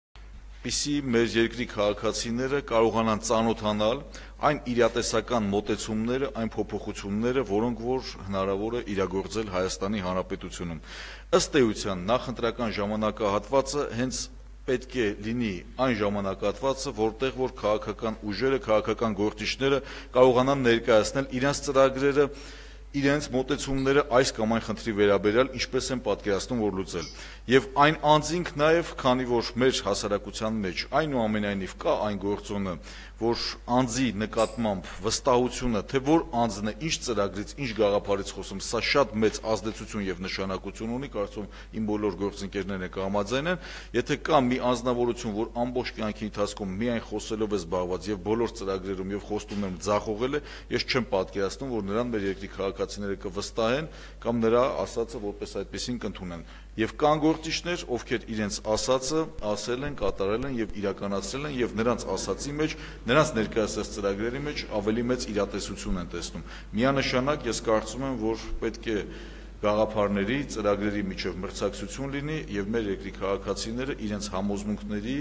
պիսի մեր երկրի քաղաքացիները կարողանան ծանոթանալ այն իրատեսական մոտեցումները, այն փոփոխությունները, որոնք որ հնարավոր է իրագործել Հայաստանի Հանրապետությունում։ Ըստ էության նախընտրական ժամանակահատվածը հենց պետք է լինի այն ժամանակահատվածը, որտեղ որ քաղաքական ուժերը, քաղաքական գործիչները կարողանան ներկայացնել իրենց ծրագրերը, իրենց մոտեցումները այս կամ այն խնդրի վերաբերյալ ինչպես են պատկերացնում որ լուծել։ Եվ այն անձինք նաև, քանի որ մեր հասարակության մեջ այնուամենայնիվ կա այն գործոնը, որ անձի նկատմամբ վստահությունը, թե որ անձն է ինչ ծրագրից, ինչ գաղափարից խոսում, սա շատ մեծ ազդեցություն եւ նշանակություն ունի, կարծում իմ բոլոր գործընկերներն եք համաձայն են, եթե կա մի անձնավորություն, որ ամբողջ կյանքի ընթացքում միայն խոսելով է զբաղված եւ բոլոր ծրագրերում եւ խոստումներում ձախողել է, ես չեմ պատկերացնում, որ նրան մեր երկրի քաղաքացիները կվստահեն կամ նրա ասածը որպես այդպեսին կընդունեն։ Եվ կան գործիչներ, ովքեր իրենց ասածը ասել են, կատարել են եւ իրականացրել են եւ նրանց ասածի մեջ, նրանց ներկայացած ծրագրերի մեջ ավելի մեծ իրատեսություն են տեսնում։ Միանշանակ ես կարծում եմ, որ պետք է գաղափարների, ծրագրերի միջև մրցակցություն լինի եւ մեր երկրի քաղաքացիները իրենց համոզմունքների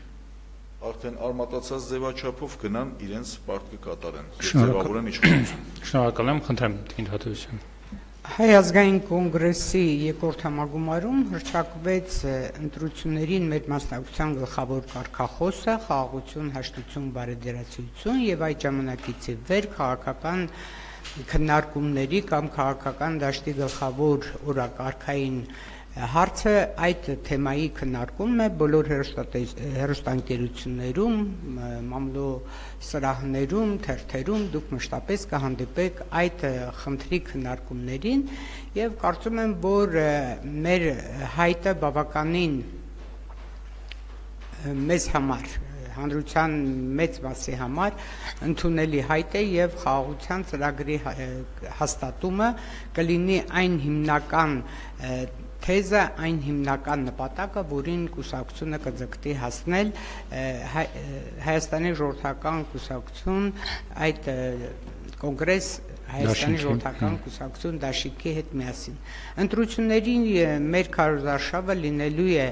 արդեն արմատացած ձևաչափով գնան իրենց պարտքը կատարեն եւ ձևավորեն իշխանություն։ Շնորհակալ եմ, խնդրեմ Տիկին Թադևոսյան։ Հայ ազգային կոնգրեսի երկրորդ համագումարում հրճակվեց ընտրություններին մեր մասնակցության գլխավոր կարգախոսը խաղաղություն, հաշտություն, բարեդերացիություն եւ այդ ժամանակից ի վեր քաղաքական քննարկումների կամ քաղաքական դաշտի գլխավոր օրակարգային հարցը այդ թեմայի քննարկումն է բոլոր հեռուստաընկերություններում, մամլո սրահներում, թերթերում դուք մշտապես կհանդիպեք այդ խնդրի քննարկումներին եւ կարծում եմ, որ մեր հայտը բավականին մեզ համար հանրության մեծ մասի համար ընդունելի հայտ է եւ խաղաղության ծրագրի հաստատումը կլինի այն հիմնական թեզը, այն հիմնական նպատակը, որին կուսակցությունը կձգտի հասնել Հայաստանի ժողովրդական կուսակցություն այդ կոնգրես Հայաստանի ժողովրդական կուսակցություն դաշինքի հետ միասին։ Ընտրությունների մեր քարոզարշավը լինելու է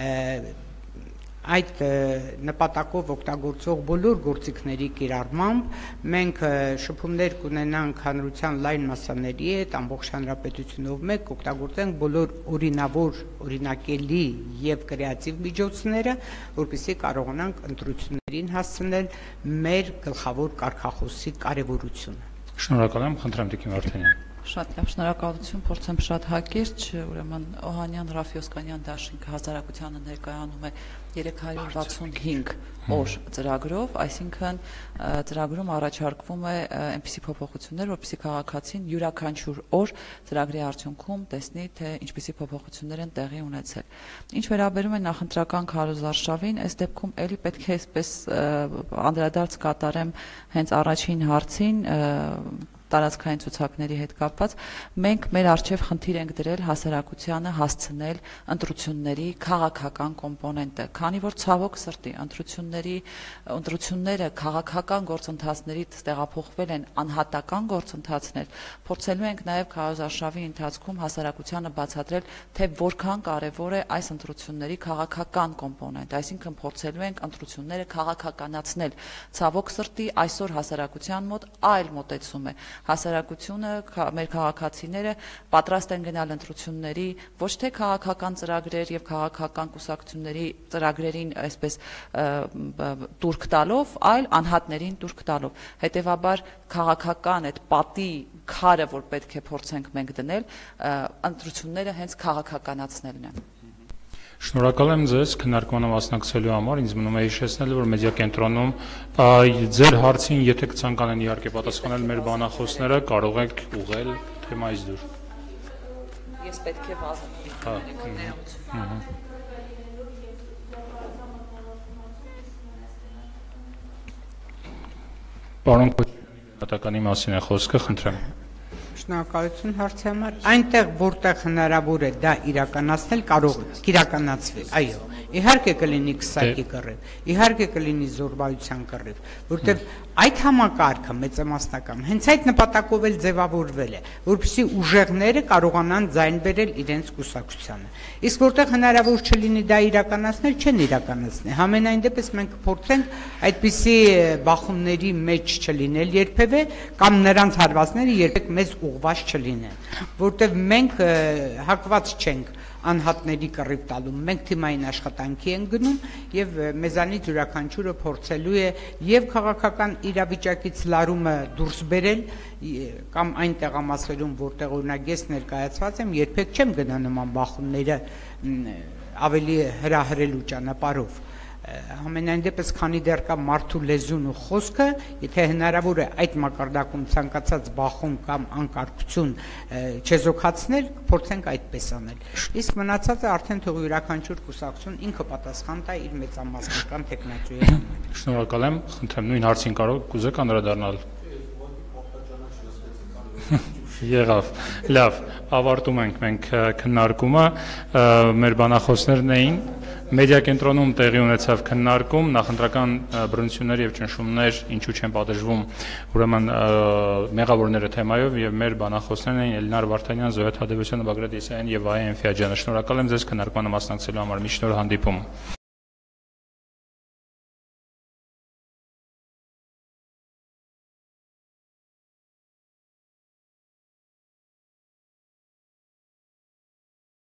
այդ նպատակով օգտագործող բոլոր գործիքների կիրառմամբ մենք շփումներ կունենանք հանրության լայն մասսաների հետ, ամբողջ հանրապետությունով մեկ օգտագործենք բոլոր օրինավոր, օրինակելի եւ կրեատիվ միջոցները, որպեսզի կարողանանք ընտրություններին հասցնել մեր գլխավոր կարգախոսի կարեւորությունը։ Շնորհակալ եմ, խնդրեմ Տիկին Վարդանյան։ Շատ լավ, շնորհակալություն, փորձեմ շատ հակիրճ, ուրեմն Օհանյան Ռաֆիոսկանյան դաշինքը հասարակությանը ներկայանում է երեք հարյուր վաթսունհինգ օր ծրագրով, այսինքն ծրագրում առաջարկվում է այնպիսի փոփոխություններ, որպեսզի քաղաքացին յուրաքանչյուր օր ծրագրի արդյունքում տեսնի, թե ինչպիսի փոփոխություններ են տեղի ունեցել։ Ինչ վերաբերում է նախընտրական քարոզարշավին, այս դեպքում էլի պետք է այսպես անդրադարձ կատարեմ հենց առաջին հարցին, տարածքային ցուցակների հետ կապված, մենք մեր արժև խնդիր ենք դրել հասարակությանը հասցնել ընտրությունների քաղաքական կոմպոնենտը, քանի որ ցավոք սրտի ընտրությունների ընտրությունները քաղաքական գործընթացներից տեղափոխվել են անհատական գործընթացներ, փորձելու ենք նաև քարոզարշավի ընթացքում հասարակությանը բացատրել, թե որքան կարևոր է այս ընտրությունների քաղաքական կոմպոնենտը, այսինքն փորձելու ենք ընտրությունները քաղաքականացնել։ Ցավոք սրտի այսօր հասարակության մոտ այլ մոտեցում է։ Հասարակությունը, մեր քաղաքացիները պատրաստ են գնալ ընտրությունների ոչ թե քաղաքական ծրագրեր եւ քաղաքական կուսակցությունների ծրագրերին այսպես տուրք տալով, այլ անհատներին տուրք տալով։ Հետևաբար քաղաքական այդ պատի քարը, որ պետք է փորձենք մենք դնել, ընտրությունները հենց քաղաքականացնելն է։ Շնորհակալ եմ ձեզ քննարկմանը մասնակցելու համար, ինձ մնում է հիշեցնել, որ մեդիա կենտրոնում ձեր հարցին, եթե կցանկանան իհարկե պատասխանել մեր բանախոսները, կարող եք ուղղել թեմայից դուր։ Ես պետք է վազեմ։ Պարոն Քոչարյանի մասին է խոսքը, խնդրեմ։ Շնորհակալություն հարցի համար։ Այնտեղ, որտեղ հնարավոր է դա իրականացնել, կարող է իրականացվել։ Այո, իհարկե կլինի քսակի կռիվ, իհարկե կլինի զորբայության կռիվ, որտեղ այդ համակարգը մեծամասնական հենց այդ նպատակով էլ ձևավորվել է, որպեսզի ուժեղները կարողանան ձայն բերել իրենց կուսակցությանը։ Իսկ որտեղ հնարավոր չլինի դա իրականացնել, չեն իրականացնի։ Համենայն դեպս մենք կփորձենք այդպիսի բախումների մեջ չլինել երբևէ կամ նրանց հարվածները երբեք մեզ ուղղված չլինեն, որտեղ մենք հակված չենք անհատների կռիվ տալու, մենք թիմային աշխատանքի ենք գնում եւ մեզանից յուրաքանչյուրը փորձելու է եւ քաղաքական իրավիճակից լարումը դուրս բերել կամ այն տեղամասերում, որտեղ օրինակ ես ներկայացված եմ, երբեք չեմ գնա նման բախումները ավելի հրահրելու ճանապարհով։ Համենայն դեպս քանի դեռ կա մարդու լեզուն ու խոսքը, եթե հնարավոր է այդ մակարդակում ցանկացած բախում կամ անկարգություն չեզոքացնել, փորձենք այդպես անել։ Իսկ մնացածը արդեն թող յուրաքանչյուր կուսակցություն ինքը պատասխան տա իր մեծամասնական տեխնացուի համար։ Շնորհակալ եմ, խնդրեմ նույն հարցին կարող կուզեք անդրադառնալ։ Եղավ, լավ, ավարտում ենք մենք քննարկումը, մեր բանախոսներն էին, մեդիա կենտրոնում տեղի ունեցավ քննարկում, նախընտրական բռնություններ եւ ճնշումներ ինչու չեն պատժվում, ուրեմն մեղավորները թեմայով եւ մեր բանախոսներն էին Էլնար Վարդանյան, Զոհեթ Հադևոսյանը, Բագրատ Եսայան եւ Վահե Էնֆիաջյանը։ Շնորհակալ եմ ձեզ քննարկմանը մասնակցելու համար, մի շնորհ հանդիպում։